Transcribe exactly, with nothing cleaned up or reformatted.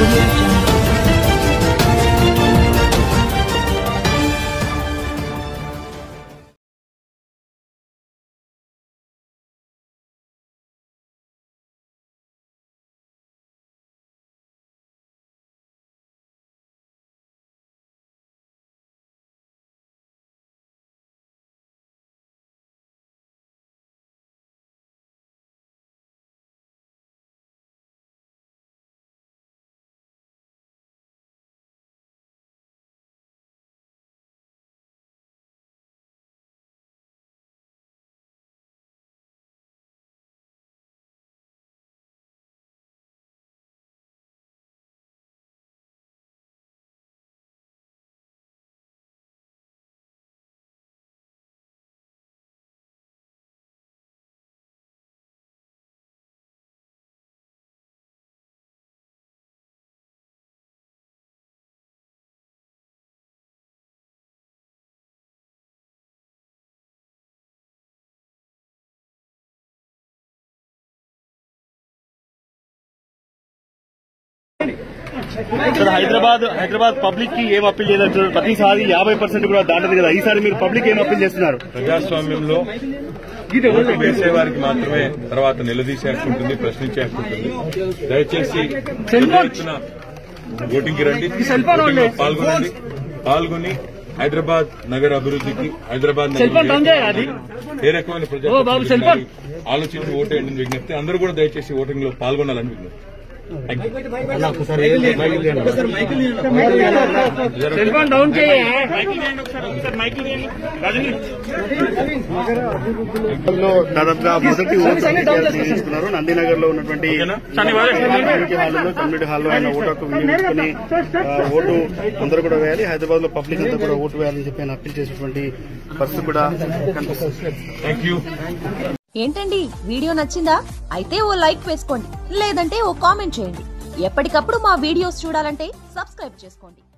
audio jungle. Hyderabad Hyderabad public కి ఏం appeal చేయాలంటారు? ప్రతిసారి యాభై పర్సెంట్ కూడా దాటదు కదా, ఈసారి మీరు పబ్లిక్ ఏం అప్పీల్ చేస్తున్నారు? ప్రజాస్వామ్యంలో వేసే వారికి మాత్రమే తర్వాత నిలదీసే హక్కు ఉంటుంది, ప్రశ్నించే హక్కు ఉంటుంది. దయచేసి ఓటింగ్ కి రండి, పాల్గొనండి. పాల్గొని హైదరాబాద్ నగర అభివృద్ధికి, హైదరాబాద్ ఏ రకమైన ప్రజా ఆలోచించి ఓటేయండి విజ్ఞప్తి. అందరూ కూడా దయచేసి ఓటింగ్ లో పాల్గొనాలని విజ్ఞప్తి. దాదాపుగా మొదటి ఓటు తీసుకున్నారు. నందినగర్ లో ఉన్నటువంటి కమ్యూనిటీ హాల్లో కమ్యూనిటీ హాల్లో ఆయన ఓటు హక్కు వినియోగించుకుని ఓటు అందరూ కూడా వేయాలి, హైదరాబాద్ లో పబ్లిక్ అంతా కూడా ఓటు వేయాలని చెప్పి ఆయన అప్పీల్ చేసినటువంటి పరిస్థితి కూడా కనిపిస్తుంది. ఏంటండి, వీడియో నచ్చిందా? అయితే ఓ లైక్ వేసుకోండి, లేదంటే ఓ కామెంట్ చేయండి. ఎప్పటికప్పుడు మా వీడియోస్ చూడాలంటే సబ్స్క్రైబ్ చేసుకోండి.